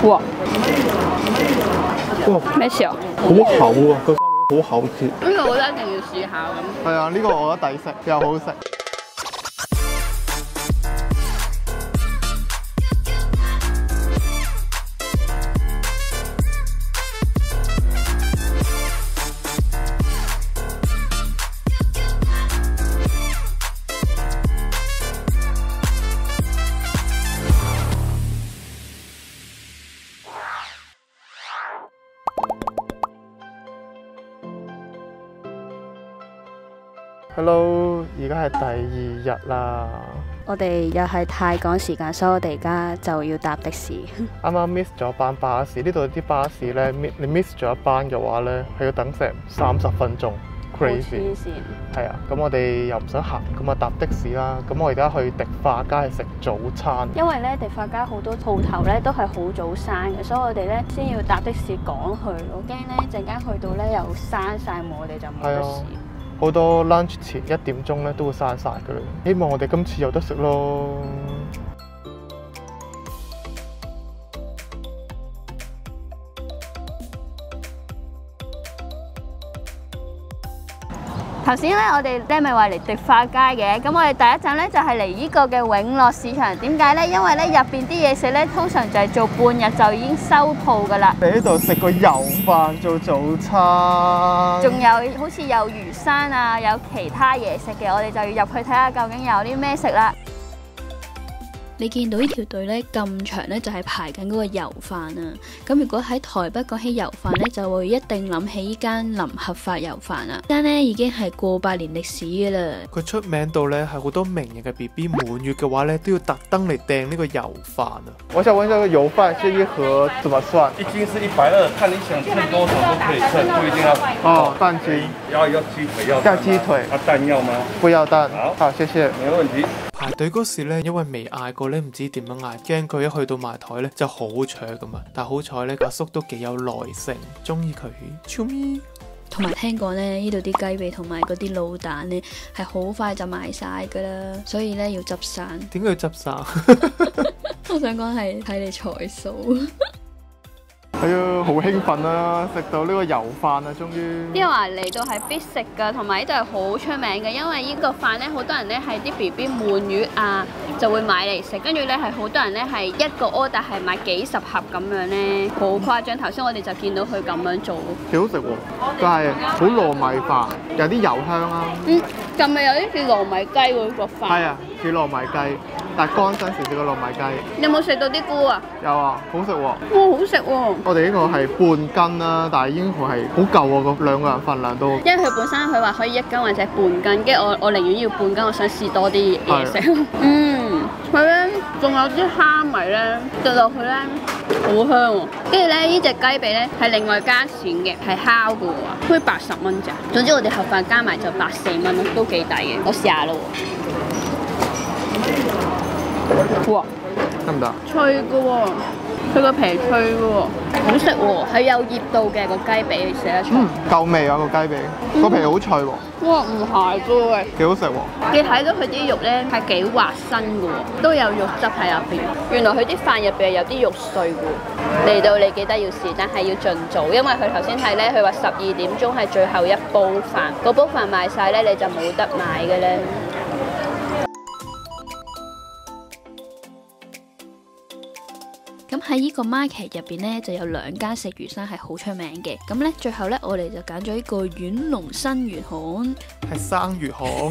哇！哇！咩事啊？ 好厚啊，個好厚切。 呢個我覺得一定要試下咁。 係啊，呢個我覺得抵食又好食。Hello， 而家係第2日啦。 我哋又係太趕時間，所以我哋而家就要搭的士。 啱啱 miss 咗班巴士，呢度啲巴士咧，你 miss 咗一班嘅話咧，係要等成30分鐘 ，crazy。係啊，咁我哋又唔想行，咁啊搭的士啦。咁我而家去迪化街食早餐。 因為咧迪化街好多鋪頭咧都係好早閂嘅，所以我哋咧先要搭的士趕去。我驚咧陣間去到咧又閂晒門，我哋就冇得試。 好多 lunch 前1點鐘咧都會閂晒㗎啦，希望我哋今次有得食咯。 頭先咧，我哋咧咪話嚟迪化街嘅，咁我哋第一站咧就係嚟呢個嘅永樂市場。點解咧？因為咧入邊啲嘢食咧，通常就係做半日就已經收鋪㗎啦。 嚟呢度食個油飯做早餐， 仲有好似有魚生啊，有其他嘢食嘅，我哋就要入去睇下究竟有啲咩食啦。你見到呢條隊咧咁長咧，就係排緊嗰個油飯啊！咁如果喺台北講起油飯咧，就會一定諗起呢間林合發油飯啊！呢間咧已經係過百年歷史嘅啦。 佢出名到咧係好多名人嘅 BB 滿月嘅話咧，都要特登嚟訂呢個油飯啊！我想問一下，個油飯是一盒怎麼算？ 一斤是120，看你想稱多少都可以稱，不一定要。 哦，蛋雞。 要雞腿要。 要雞腿。 要蛋要嗎？ 不要蛋。好，謝謝。 沒問題。 排隊嗰時咧，因為未嗌過咧，唔知點樣嗌，驚佢一去到埋台咧就好搶咁啊！但好彩咧，阿叔都幾有耐性，中意佢。超咪。 同埋聽講咧，呢度啲雞髀同埋嗰啲滷蛋咧係好快就賣晒噶啦，所以咧要執生。 點解要執生？ 我想講係睇你彩數。 係啊，好興奮啊！食到呢個油飯啊，終於。啲人話嚟到係必食㗎，同埋呢度係好出名嘅，因為呢個飯咧，好多人咧係啲 BB 滿月啊，就會買嚟食，跟住咧係好多人咧係一個 order 係買幾十盒咁樣咧，好誇張。頭先我哋就見到佢咁樣做， 幾好食喎！就係好糯米飯，有啲油香啦。 咁咪有啲似糯米雞喎個飯。係啊，似糯米雞，但係乾身少少嘅糯米雞。 你有冇食到啲菇啊？ 有啊，好食喎！哇， 好食喎！ 我哋呢個係半斤啦，但係已經係好夠喎，個2個人份量都。因為佢本身佢話可以1斤或者半斤，跟住我寧願要半斤，我想試多啲嘢食。佢咧仲有啲蝦米咧，掉落去咧好香喎。跟住咧呢隻雞髀咧係另外加錢嘅，係烤嘅喎，好似80蚊咋。總之我哋盒飯加埋就84蚊咯，都幾抵嘅。我試下咯喎。哇！ 得唔得？ 脆嘅喎。佢個皮脆嘅喎，好食喎，係有醃到嘅個雞髀，食得出。 夠味啊個雞髀，個皮好脆喎。哇，唔係嘅喎，幾好食喎。 你睇到佢啲肉咧係幾滑身嘅喎，都有肉汁喺入邊。原來佢啲飯入邊有啲肉碎嘅。嚟到你記得要試，但係要盡早，因為佢頭先睇咧，佢話12點鐘係最後一煲飯，嗰煲飯賣晒咧你就冇得買嘅咧。咁喺呢個 market 入邊咧，就有2間食魚生係好出名嘅。咁咧，最後咧，我哋就揀咗呢個遠龍生魚行，係生魚行。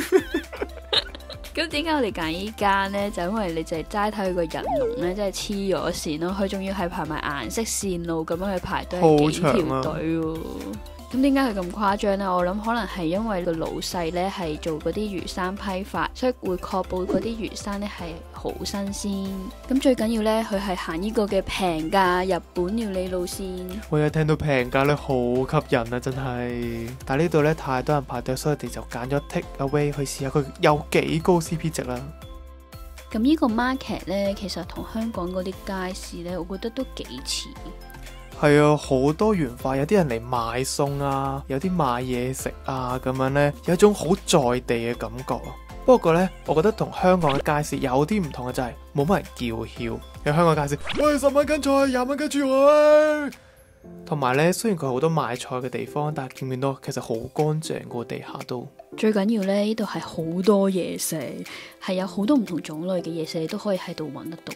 咁點解我哋揀呢間咧？就因為你就係齋睇佢個人龍咧，真係黐咗線咯。佢仲要係排埋顏色線路咁樣去排隊，係幾條隊喎。咁點解佢咁誇張呢？我諗可能係因為個老細呢係做嗰啲魚生批發，所以會確保嗰啲魚生呢係好新鮮。咁最緊要呢，佢係行呢個嘅平價日本料理路線。 我一聽到平價呢，好吸引啊！真係。但係呢度呢，太多人排隊，所以我哋就揀咗 take away 去試下佢有幾高 CP 值啦。 咁呢個 market 呢，其實同香港嗰啲街市呢，我覺得都幾似。 係啊，好多元化，有啲人嚟買餸啊，有啲買嘢食啊，咁樣呢，有一種好在地嘅感覺啊。不過呢，我覺得同香港嘅街市有啲唔同嘅就係冇乜人叫囂， 有香港介紹，喂10蚊斤菜，20蚊斤豬肉。同埋咧，雖然佢好多賣菜嘅地方，但係見唔見到其實好乾淨個地下都。 最緊要咧，呢度係好多嘢食，係有好多唔同種類嘅嘢食，你都可以喺度揾得到。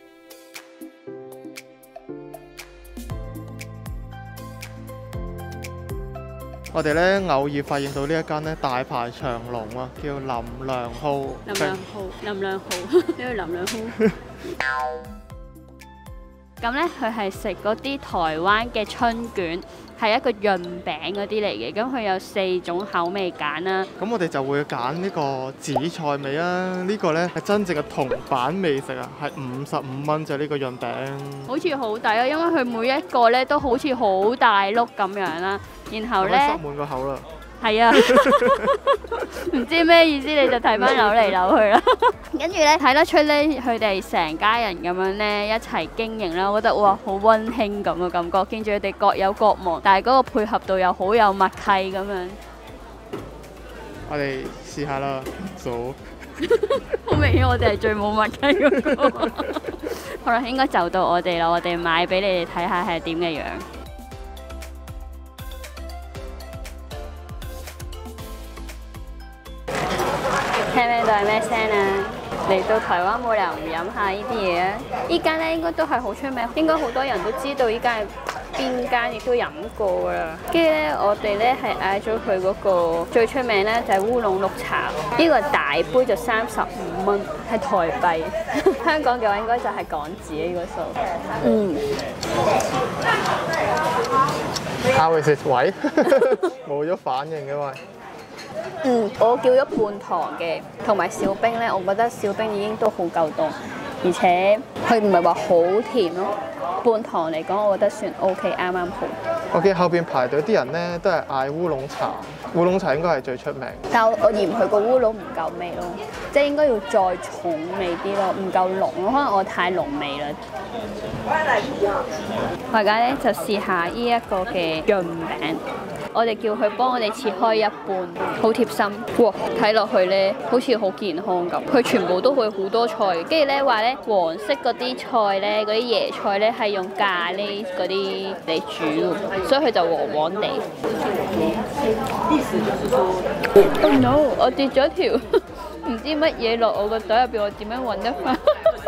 我哋咧偶爾發現到呢一間咧大排長龍啊，叫林良號。 林良號，林良號，呢個林良號。咁咧，佢係食嗰啲台灣嘅春卷，係一個潤餅嗰啲嚟嘅。咁佢有4種口味揀啦。咁我哋就會揀呢個紫菜味啦。呢個咧係真正嘅銅板美食啊，係55蚊就呢個潤餅。好似好抵啊，因為佢每一個咧都好似好大碌咁樣啦。然後咧， 塞滿個口啦。 係啊，唔知咩意思，你就睇翻扭嚟扭去啦。跟住咧睇得出咧，佢哋成家人咁樣咧一齊經營啦，我覺得哇好溫馨咁嘅感覺。跟住佢哋各有各忙，但係嗰個配合度又好有默契咁樣。 我哋試下啦，數。 好明顯，我哋係最冇默契嗰個。好啦，應該就到我哋啦，我哋買俾你哋睇下係點嘅樣。聽唔聽到係咩聲啊？嚟到台灣冇理由唔飲下呢啲嘢啊！依間咧應該都係好出名，應該好多人都知道依間係邊間，亦都飲過噶啦。跟住咧，我哋咧係嗌咗佢嗰個最出名咧就係烏龍綠茶，呢個大杯就35蚊，係台幣。香港嘅話應該就係港紙呢個數。 How is it？ 喂，冇咗反應嘅喂。 我叫咗半糖嘅，同埋少冰咧，我覺得少冰已經都好夠凍，而且佢唔係話好甜咯。半糖嚟講，我覺得算 OK， 啱啱好。 我見後邊排隊啲人咧都係嗌烏龍茶，烏龍茶應該係最出名。 但我嫌佢個烏龍唔夠味咯，即係應該要再重味啲咯，唔夠濃咯，可能我太濃味啦。我而家咧就試下呢一個嘅潤餅。我哋叫佢幫我哋切開一半，好貼心。哇！睇落去咧，好似好健康咁。佢全部都會好多菜，跟住咧話咧黃色嗰啲菜咧，嗰啲椰菜咧係用咖喱嗰啲嚟煮，所以佢就黃黃地。Oh no！ 我跌咗條唔知乜嘢落我個袋入邊，我點樣揾得翻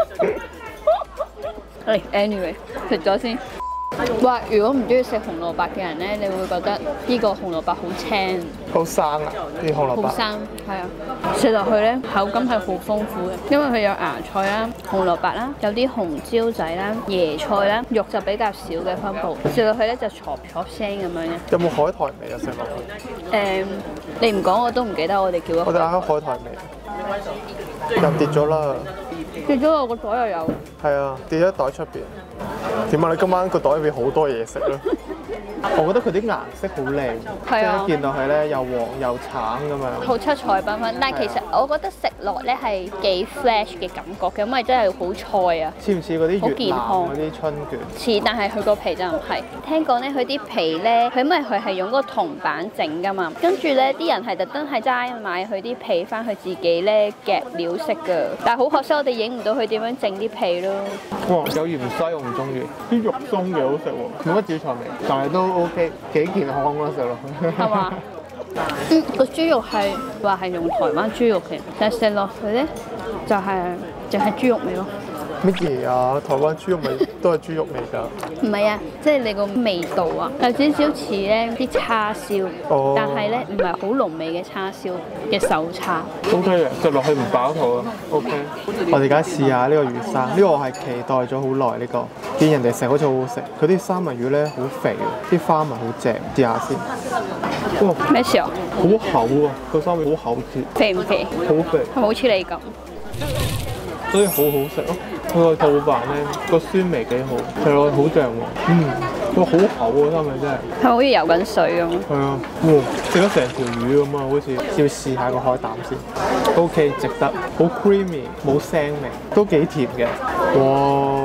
？Anyway， 食咗先。哇！如果唔中意食紅蘿蔔嘅人咧，你會覺得呢個紅蘿蔔好青， 好生啊！啲紅蘿蔔好生，係啊，食落去咧口感係好豐富嘅，因為佢有芽菜啦、紅蘿蔔啦、有啲紅椒仔啦、椰菜啦，肉就比較少嘅分佈。食落去咧就嘈嘈聲咁樣嘅。 有冇海苔味啊？食落去？ 你唔講我都唔記得我哋叫咗。 我哋嗌海苔味，又跌咗啦。 跌咗我個袋又有。係啊，跌咗袋出邊。點啊？你今晚個袋入邊好多嘢食咯。我覺得佢啲顏色好靚，即係一見到佢咧又黃又橙咁樣， 好七彩繽紛。但係其實我覺得食落咧係幾 flash 嘅感覺嘅，因為真係好菜啊。 似唔似嗰啲越南嗰啲春卷？ 似，但係佢個皮就唔係。聽講咧，佢啲皮咧，佢因為佢係用嗰個銅板整㗎嘛，跟住咧啲人係特登係齋買佢啲皮翻去自己咧夾料食㗎。但係好可惜，我哋影唔到佢點樣整啲皮咯。 哇！有芫茜我唔中意，啲肉鬆幾好食喎，冇乜紫菜味，但係都 OK， 幾健康咯食落去。 係嘛？個豬肉係話係用台灣豬肉嘅，但係食落去咧就係淨係豬肉味咯。 乜嘢啊？台灣豬肉味都係豬肉味㗎。 唔係啊，即係你個味道啊，有少少似咧啲叉燒，但係咧唔係好濃味嘅叉燒嘅手叉。 OK 嘅，食落去唔飽肚啊。OK。我哋而家試下呢個魚生，呢個我係期待咗好耐呢個，見人哋食好似好好食。佢啲三文魚咧好肥，啲花紋好正，試下先。哇！ 咩時候？ 好厚啊！個三文魚好厚切。 肥唔肥？ 好肥。 係咪好似你咁？ 所以好好食咯！佢個套飯咧個酸味幾好，食落去好正喎。哇，好厚啊！三文真係。 係好似游緊水咁。 係啊！哇，食咗成條魚咁啊！好似要試下個海膽先。OK， 值得。好 creamy， 冇腥味，都幾甜嘅。哇！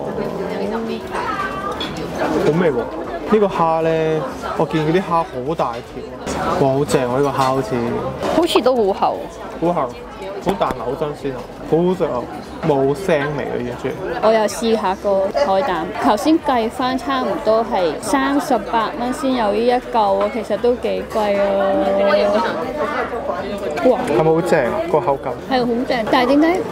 好味喎！呢個蝦咧，我見佢啲蝦好大條。哇，好正喎！呢個蝦好似。 好似都好厚。 好厚，好彈牙，好新鮮啊！ 好好食啊，冇腥味啊完全。 我又試下個海膽，頭先計翻差唔多係38蚊先有呢一嚿啊，其實都幾貴啊！哇， 係咪好正啊？個口感係好正，但係點解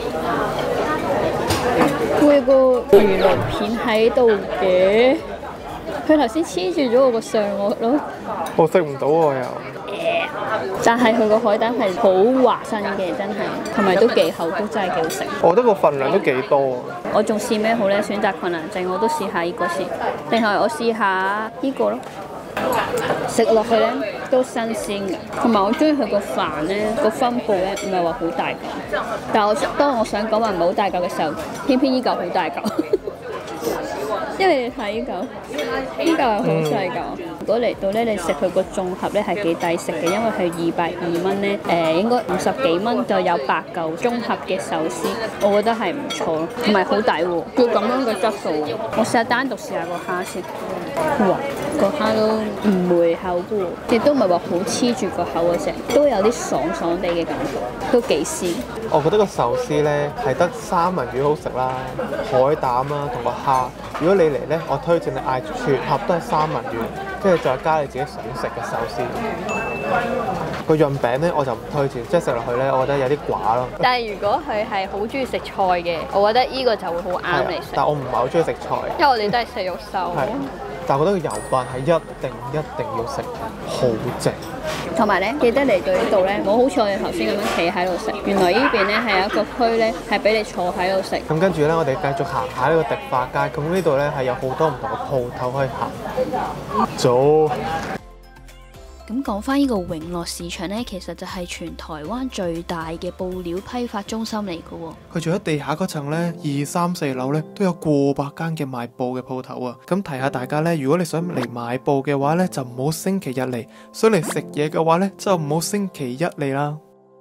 會有個魚鱗片喺度嘅？佢頭先黐住咗我個上顎咯。 我食唔到喎又。 但係佢個海膽係好滑身嘅，真係，同埋都幾厚，都真係幾好食。 我覺得個份量都幾多啊。 我仲試咩好咧？選擇困難症，我都試下呢個先，定係我試下呢個咯。食落去咧都新鮮嘅，同埋我中意佢個飯咧個分佈咧唔係話好大嚿，但係當我想講話唔係好大嚿嘅時候，偏偏呢嚿好大嚿。因為你睇呢嚿係好細嚿。如果嚟到咧，你食佢個綜合咧係幾抵食嘅，因為佢220蚊咧，應該50幾蚊就有8嚿綜合嘅壽司，我覺得係唔錯咯，同埋好抵喎，要咁樣嘅質素。我試下單獨試下個蝦先，哇，個蝦都唔回口嘅喎，亦都唔係話好黐住個口嗰隻，都有啲爽爽地嘅感覺，都幾鮮。 我覺得個壽司咧係得三文魚好食啦，海膽啦同個蝦。如果你嚟咧，我推薦你嗌全盒都係三文魚，跟住再加你自己想食嘅壽司。個潤餅咧我就唔推薦，即係食落去咧，我覺得有啲寡咯。 但係如果佢係好中意食菜嘅，我覺得呢個就會好啱你食。 但我唔係好中意食菜， 因為我哋都係食肉獸。 但我覺得個油飯係一定要食，好正。 同埋咧，記得嚟到呢度咧，唔好好似我哋頭先咁樣企喺度食。原來呢邊咧係有一個區咧，係俾你坐喺度食。 咁跟住咧，我哋繼續行下呢個迪化街。咁呢度咧係有好多唔同嘅鋪頭可以行。走。 咁講翻呢個永樂市場呢，其實就係全台灣最大嘅布料批發中心嚟嘅喎。 佢除咗地下嗰層呢，2、3、4樓呢都有過百間嘅賣布嘅鋪頭啊。咁提下大家呢，如果你想嚟買布嘅話呢，就唔好星期日嚟；想嚟食嘢嘅話呢，就唔好星期一嚟啦。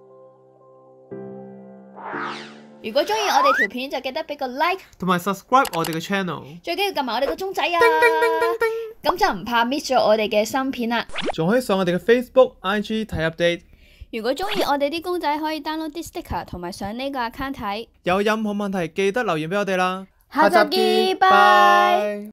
如果中意我哋條片，就記得俾個 like 同埋 subscribe 我哋嘅 channel， 最緊要撳埋我哋個鐘仔啊！咁就唔怕 miss 咗我哋嘅新片啦。 仲可以上我哋嘅 Facebook、IG 睇 update。 如果中意我哋啲公仔，可以 download 啲 sticker 同埋上呢個 account 睇。 有任何問題記得留言俾我哋啦。 下集見，拜。